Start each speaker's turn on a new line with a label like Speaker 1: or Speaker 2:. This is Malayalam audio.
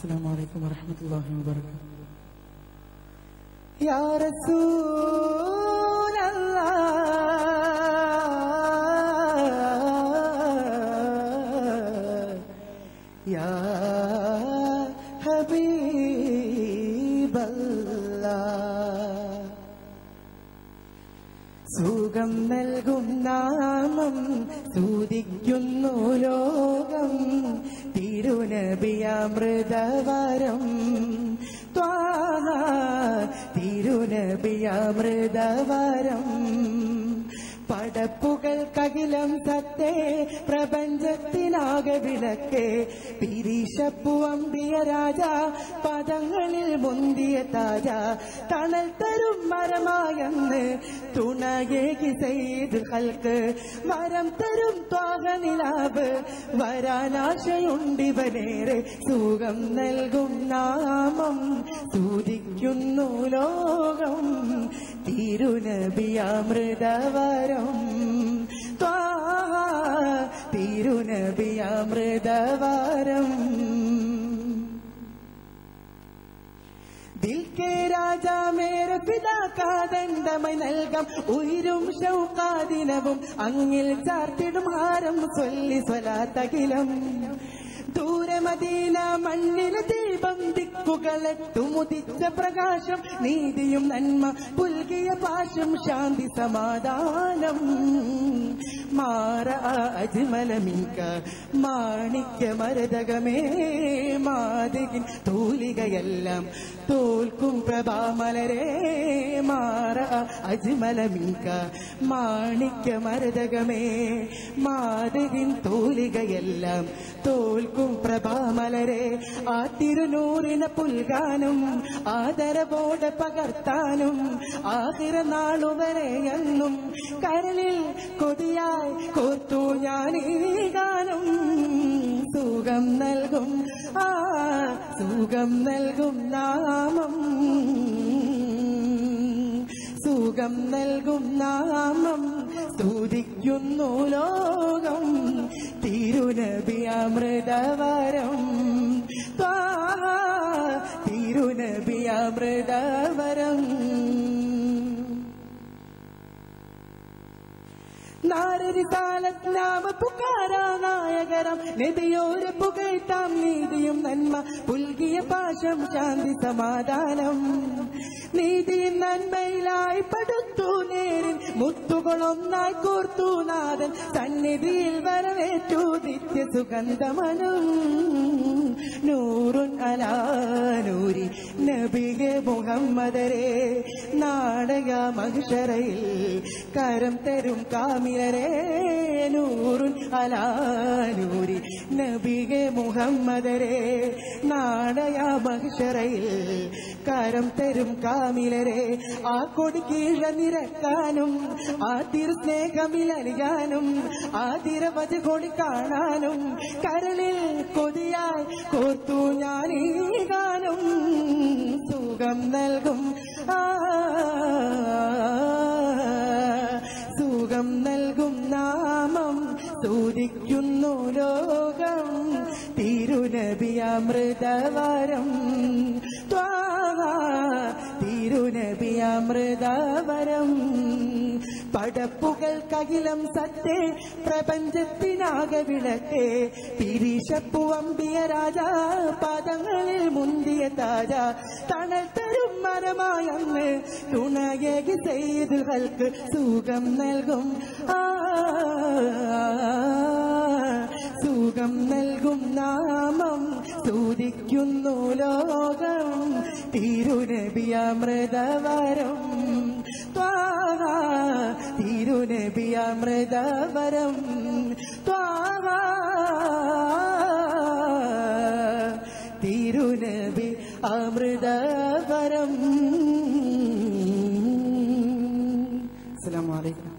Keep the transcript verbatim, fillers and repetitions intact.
Speaker 1: السلام عليكم ورحمة الله وبركاته. يا رسول الله يا حبيب الله സുഖം നൽകും നാമം സ്തുതിക്കുന്നു ലോകം തിരുനബിയമൃതവരം ത്വാഹ തിരുനബിയമൃതവരം പടപ്പുകൾക്കകിലം സത്തേ പ്രപഞ്ചത്തിനാകെ വിളക്കേ പിരീശപ്പു അമ്പിയ രാജ പദങ്ങളിൽ മുന്തിയ താജ തണൽ തരും മരമായെന്ന് തുണയേകി സെയ്ത് ഹൽക്ക് വരം തരും ത്വാഹ നിലാവ് വരാനാശയുണ്ടിവനേറെ സുഖം നൽകും നാമം സ്തുതിക്കുന്നു ലോകം തിരുനബിയമൃതവരം ത്വാഹ തിരുനബിയമൃതവരം ദിൽ കെ രാജാ മേരെ ഫിദാ കാദണ്ഡമായി നൽകാം ഉയരും ഷൗഖാദിനവും അങ്ങിൽ ചാർത്തിടും ഹാരം ചൊല്ലി സ്വലാത്തകിലം ദൂരെ മദീന മണ്ണിലെ ദീപം ദിക്കുകളെട്ടുമുദിച്ച പ്രകാശം നീതിയും നന്മ പുൽകിയ പാശം ശാന്തി സമാധാനം മാറ അജ്മല മിങ്ക മാണിക്യ മരതകമേ മാതകിൻ തൂലികയെല്ലാം തോൽക്കും പ്രഭാമലരേ മാറ അജ്മല മിങ്ക മാണിക്യ മരതകമേ മാതകിൻ തൂലികയെല്ലാം തോൽക്കും പ്രഭാമലരെ ആ തിരുനൂറിനെ പുൽകാനും ആദരവോടെ പകർത്താനും ആഹിറ നാളുവരെ എന്നും കരളിൽ കൊതിയായി കോർത്തു ഞാൻ ഈ ഗാനം സുഖം നൽകും ആ സുഖം നൽകും നാമം സുഖം നൽകും നാമം സ്തുതിക്കുന്നു ലോകം തിരുനബിയമൃതവരം ത്വാഹ തിരുനബിയമൃതവരം നാരരിസാലത്ത് നാമ പുകാരാ നായകരം നബിയോരെ പുകഴ്ത്താം നീതിയും നന്മ പുൽകിയ പാശം ശാന്തി സമാധാനം നീതിയും നന്മയിലായി പടുത്തു നേരിൻ മുത്തുകളൊന്നായി കോർത്തു നാഥൻ സന്നിധിയിൽ വരവേറ്റു നിത്യ സുഗന്ധമനം നൂറുൻ അലാ നൂരി നബിയെ മുഹമ്മദരെ നാടക മഹ്ശറയിൽ കരം തരും കാമിലരെ നൂറുൻ അലാ നൂരി നബിയെ മുഹമ്മദരെ നാടക മഹ്ശറയിൽ കരം തരും കാമിലരെ ആ കൊടി കീഴ നിരക്കാനും ആ തിരുസ്നേഹമിലറിയാനും ആ തിരവധി കൊടി കാണാനും കരളിൽ കൊതിയായി കോർത്തു ഞാൻ ഈ ഗാനം സുഖം നൽകും ആ സുഖം നൽകും നാമം സ്തുതിക്കുന്നു ലോകം തിരുനബിയമൃതവരം ത്വാഹ തിരുനബിയമൃതവരം പടപ്പുകൾക്കകിലം സത്തേ പ്രപഞ്ചത്തിനാകെ വിളക്കേ പിരീശപ്പു അമ്പിയ രാജ പാദങ്ങളിൽ മുന്തിയ താജ തണൽ തരും മരമായങ്ങ് തുണയേകി ചെയ്ത് ഹൽക്ക് സുഖം നൽകും ആ സുഖം നൽകും നാമം സ്തുതിക്കുന്നു ലോകം തിരുനബിയമൃതവരം ത്വാഹ തിരുനബിയമൃതവരം ത്വാഹ തിരുനബി അമൃതവരം. അസ്സലാമു അലൈക്കും.